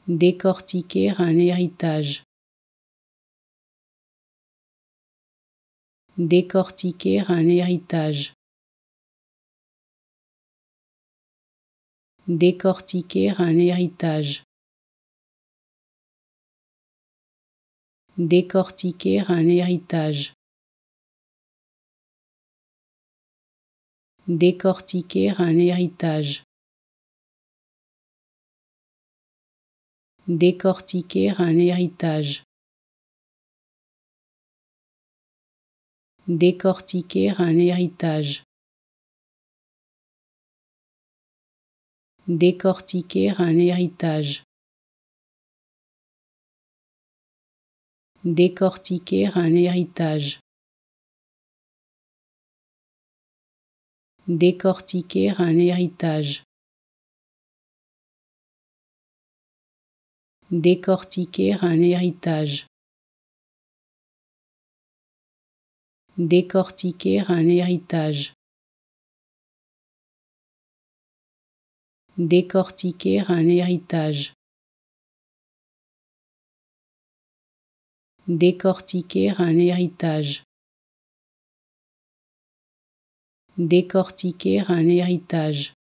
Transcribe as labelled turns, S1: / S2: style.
S1: Décortiquer un héritage. Décortiquer un héritage. Décortiquer un héritage. Décortiquer un héritage. Décortiquer un héritage. Décortiquer un héritage. Décortiquer un héritage. Décortiquer un héritage. Décortiquer un héritage. Décortiquer un héritage. Décortiquer un héritage. Décortiquer un héritage. Décortiquer un héritage. Décortiquer un héritage. Décortiquer un héritage.